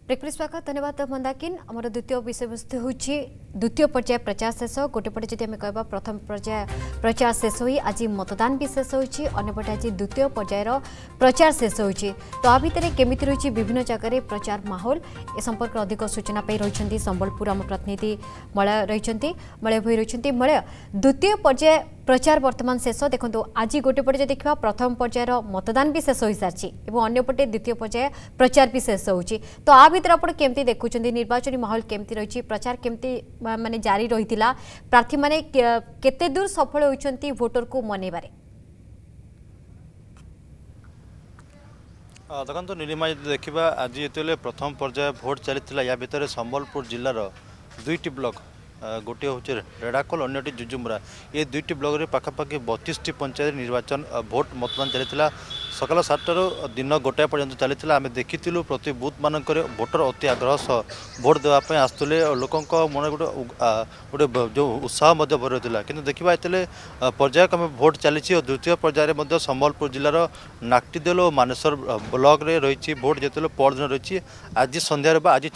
Break स्वागत धन्यवाद मंदाकिन आम द्वितीय विषय वस्तु हूँ द्वितीय पर्याय प्रचार शेष गोटेपटे जब आम कह प्रथम पर्याय प्रचार शेष हो आज मतदान भी शेष होपटे आज द्वितीय पर्यायर प्रचार शेष हो तो आ भितर केमी रही विभिन्न जगह प्रचार माहौल ए संपर्क अधिक सूचना रही संबलपुर आम प्रतिनिधि मलय रही मलय भई रही मलय द्वितीय पर्याय प्रचार वर्तमान शेष देखो आज गोटेपटे देखा प्रथम पर्यायर मतदान भी शेष हो सारी और अंपटे द्वितीय पर्याय प्रचार भी शेष हो तो आ भितर आप केमती देखुं निर्वाचन माहौल केमती रही प्रचार केमती माने जारी रही प्रार्थी माने केते दूर सफल होइछंती वोटर को मनैबारे देखो नीलिमा देखा आज ये प्रथम पर्याय भोट चली या भितर संबलपुर जिलार दुईटी ब्लॉक गोटे हूँ रेड़ाकोल अन्यटी जुजुमुरा ये दुईटी ब्लॉक पाखापाखि 32टी पंचायत निर्वाचन भोट मतदान चली सकाल 7टार दिन गोटाए पर्यंत चली आम देखी प्रति बूथ मानक भोटर अति आग्रह सह भोट देवाई आसुले लोकों मन गोटे जो उत्साह भर रही कि देखा ये पर्याय क्रम भोट चली द्वितीय पर्यायर संबलपुर जिलार नाकटीदेल और मानेसर ब्लॉक रे रही भोट जो परदिन रही आज सन्धार आज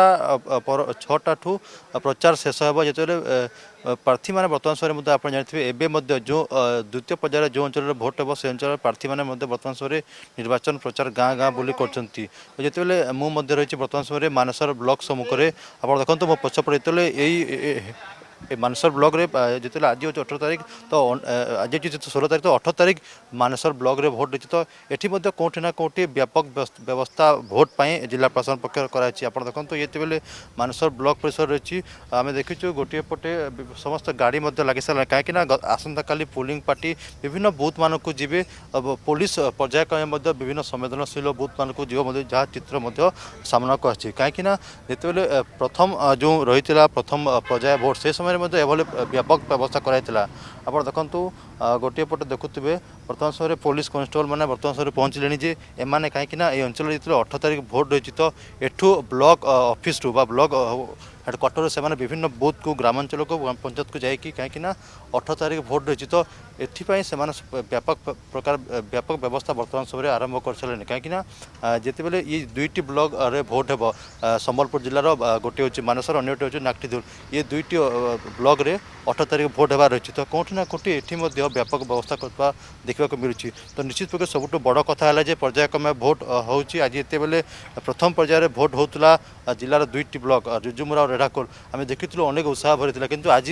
6टा ठू प्रचार शेष हो जो प्रार्थी मैंने बर्तमान समय आप जानते हैं जो द्वितीय पर्यायर जो अंचल भोट हे से अंचल प्रार्थी मैंने बर्तमान समय निर्वाचन प्रचार गाँ गाँ बुली करते जितेबाला मुझे रही बर्तमान समय मानेसर ब्लॉक सम्मुख में आप देखो मो पछपड़े ये मानेसर ब्लॉक रे जिते आज हूँ 18 तारीख तो आज 16 तारीख तो 18 तारीख मानेसर ब्लॉक रे भोट रही तो ये कौटी ना कौटी व्यापक व्यवस्था भोट पर जिला प्रशासन पक्ष कराई आप देखो ये मानेसर ब्लॉक परिसर रही आम देखीचु गोटे पटे समस्त गाड़ी लगी सारा कहीं आसंता काली पोलिंग पार्टी विभिन्न बूथ मानक जी पुलिस पर्याय क्रम विभिन्न संवेदनशील बूथ मानक जी जहाँ चित्र सामना को आसी कहीं जितेबाला प्रथम जो रही प्रथम पर्याय भोट से समय एभली व्यापक व्यवस्था कराइला आप देखु गोटे पटे देखुवे बर्तमान समय पुलिस कनेस्टेबल मैंने बर्तमान समय पहुँचले जे एमाने कहीं अंचल जो 18 तारीख भोट रही तो एठू ब्लॉक ऑफिस रु ब्लॉक हेडक्वार्टर से विभिन्न बूथ को ग्रामांचल को पंचायत को जाकि कहीं 18 तारीख भोट रही तो एपाई से व्यापक प्रकार व्यापक व्यवस्था बर्तमान समय आरंभ कर सारे कहीं जितेबाला ये दुईटी ब्लॉक रे भोट हे संबलपुर जिलार गोटे हूँ मानेसर अन्यटे हूँ नाकटीदुल ये दुईटी ब्लॉक रे 18 तारीख भोट होबार रही तो कौटी ना कौटी ये व्यापक व्यवस्था करवा देखा मिलूँ तो निश्चित प्रकार सबुठ बड़ कथा है पर्याय क्रम भोट हो आज ये प्रथम पर्यायर भोट होता जिलार दुईटी ब्लॉक जुजुमुरा और रेढ़ाकोल आम देखी अनेक उत्साह भरी किंतु आज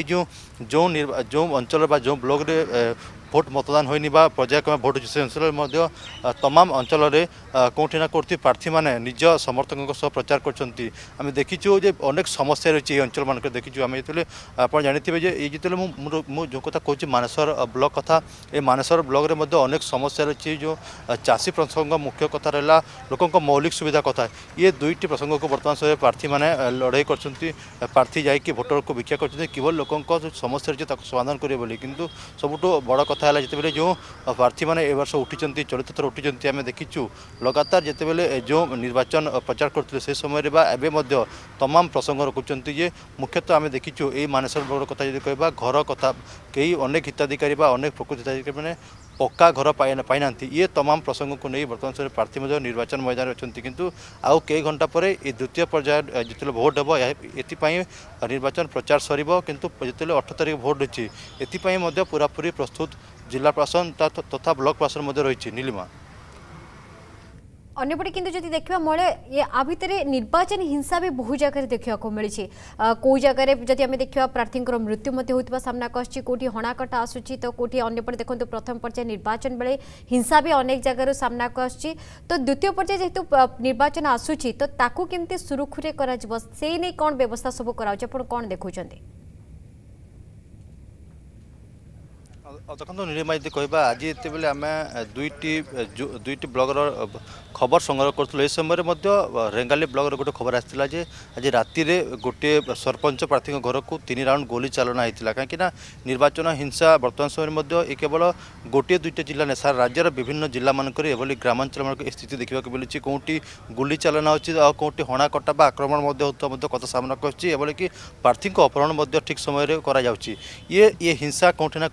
जो अंचल जो ब्लॉक रे भोट मतदान होनी पर्याय क्रम भोट से अंचल तमाम अंचल कौटी ना कौटी प्रार्थी मैंने निज समर्थकों सह प्रचार कर देखीचु अनेक समस्या रही है अंचल मानक देखीचु आम जो आप जानते ये जिते जो कथा कहूँ मानेसर ब्लॉक कथा ये मानेसर ब्लॉक रे अनेक समस्या रही जो चाषी प्रसंग मुख्य कथा रहा लोकों मौलिक सुविधा कथा ये दुईटी प्रसंग को बर्तमान समय प्रार्थी मैंने लड़ाई कर प्रार्थी जाकि भोटर को भिक्षा कर लोकों समस्या रही है समाधान करेंगे बोली किंतु सबुठ बड़ कथा है जितेबाला जो प्रार्थी मैंने ए वर्ष उठी चलित थर उठी आम देखीचु लगातार जितेबाला जो निर्वाचन प्रचार करते से समय एवं तमाम प्रसंग रखुच्च मुख्यतः आम देखीचु ये मानेसर ब्लॉक कथा जो कह घर कथा कई अनेक हिताधिकारी अनेक प्रकृति हिताधिकारी मैंने पक्का घर पाई ना ये तमाम प्रसंग को नहीं बर्तमान समय प्रार्थी निर्वाचन मैदान अच्छी किंतु आउ कई घंटा पर ये द्वितीय पर्याय जो भोट हे ये निर्वाचन प्रचार सर किंतु जो 18 तारीख भोट रही ये पूरापूरी प्रस्तुत जिला प्रशासन तथा ब्लॉक प्रशासन रही नीलिमा अन्यपटे किंतु जदि देखा मले ये आ भितर निर्वाचन हिंसा भी बहु जगह देखा मिली कौ जगह जदि आम देखा प्रार्थी मृत्यु होता सामना आसूँ कौटी हणाकटा आसूँ तो कौटी अन्यपटे देखो प्रथम पर्याय निर्वाचन बेले हिंसा भी अनेक जगह सामना को आसूँ तो द्वितीय पर्याय जेहेतु निर्वाचन आसूँ तो ताकू केमती सुरुखुरे से नहीं कौन व्यवस्था सब कर कौन देखुं देखो नीलिमा यदि कहवा आज ये आम दुईटी ब्लॉक खबर संग्रह करूँ इस समय रेंगाली ब्लॉक गोटे खबर आसाला आज राति गोटे सरपंच प्रार्थी घर को 3 राउंड गोली चालना होता कहीं निर्वाचन हिंसा बर्तमान समय ये केवल गोटे दुईटा जिला नहीं सारा राज्यर विभिन्न जिला मानक ग्रामांचल मानक स्थिति देखा मिली कौटी गुली चालना अच्छी कौटी हणाकटा आक्रमण होता कथा सामना कि प्रार्थी अपहरण ठीक समय ये हिंसा कौटी ना कौटी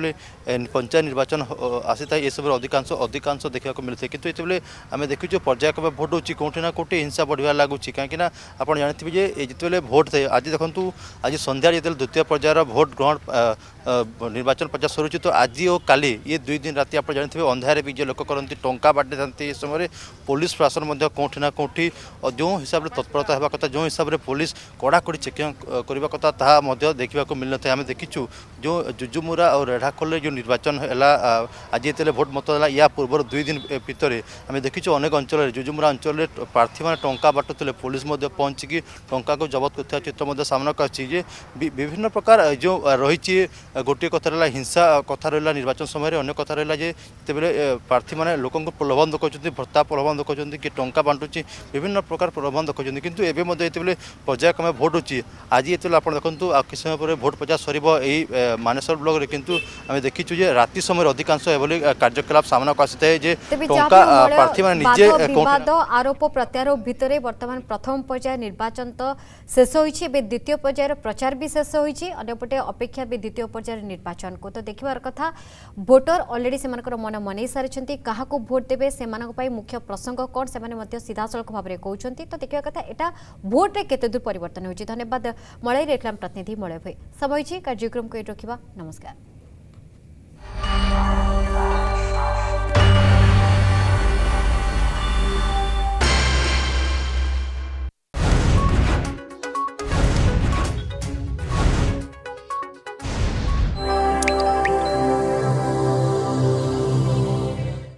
पंचायत निर्वाचन आसी था ये सब अधिकांश अधिकांश देखा मिलता है किंतु ये आम देखु पर्यायक्रम भोट होची कोठी ना कोठी हिंसा बढ़िया लगुच कहीं आप जानते हैं जिते भोट थे आज देखूँ आज संध्यारे जो द्वितीय पर्यायर भोट ग्रहण निर्वाचन प्रचार सरुची तो आज और काली ये 2 दिन राति आप जानते हैं अंधारे भी जो लोक करती टंका बांटी था ये समय पुलिस प्रशासन कौटी ना कौटी और जो हिसाब से तत्परता होगा कथा जो हिसाब से पुलिस कड़ाकड़ी चेकिंग करने कथा ताहा देखा मिल ना आम देखीचु जो जुजुमुरा और रेढ़ाखोल जो निर्वाचन है आज ये भोट मतदान या पूर्व 2 दिन भितर आम देखीचु अनेक अंचल जुजुमुरा अंचल प्रार्थी मैंने टंका बाटुले पुलिस पहुंचिकी टंका को जबत कर चित्र सामना आसी विभिन्न प्रकार जो रही गोटे कथा रहा हिंसा कथा रहा निर्वाचन समय अनेक कथा रहा जिते प्रार्थी मैंने लोक प्रलोभन देखते भत्ता प्रलोभन देखते कि टंका बांटुची विभिन्न प्रकार प्रलोभन देखते किंतु एवं जिते पर्यायक्रमे भोट होची आज ये आप देखूँ आ कि समय पर भोट प्रचार सर मानेसर ब्लॉक रे किंतु आम देखीचु राति समय अधिकांश एभली कार्यकलाप सामना को आसी थाए टंका प्रार्थी मैंने निजे आरोप प्रत्यारोप भितर वर्तमान प्रथम पर्याय निर्वाचन तो शेष होइछि द्वितीय पर्यायर प्रचार भी शेष होइछि अन्यपटे अपेक्षा भी द्वितीय पर्यायर निर्वाचन को तो देखिबार कथा भोटर ऑलरेडी सेमानकर मन मनै सारिछंती काहाको भोट देबे सेमानक पई मुख्य प्रसंग कोन सेमाने मध्य सीधा सड़क भाबरे कहउछंती तो देखिबा कथा एटा भोट रे केते दूर परिवर्तन होइछि। धन्यवाद मळई रेक्लाम प्रतिनिधि मळई भई समय कार्यक्रम को रखिबा नमस्कार।